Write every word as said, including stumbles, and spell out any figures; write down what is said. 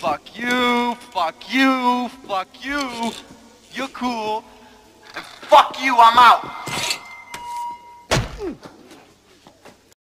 fuck you, fuck you, fuck you. You're cool. And fuck you, I'm out.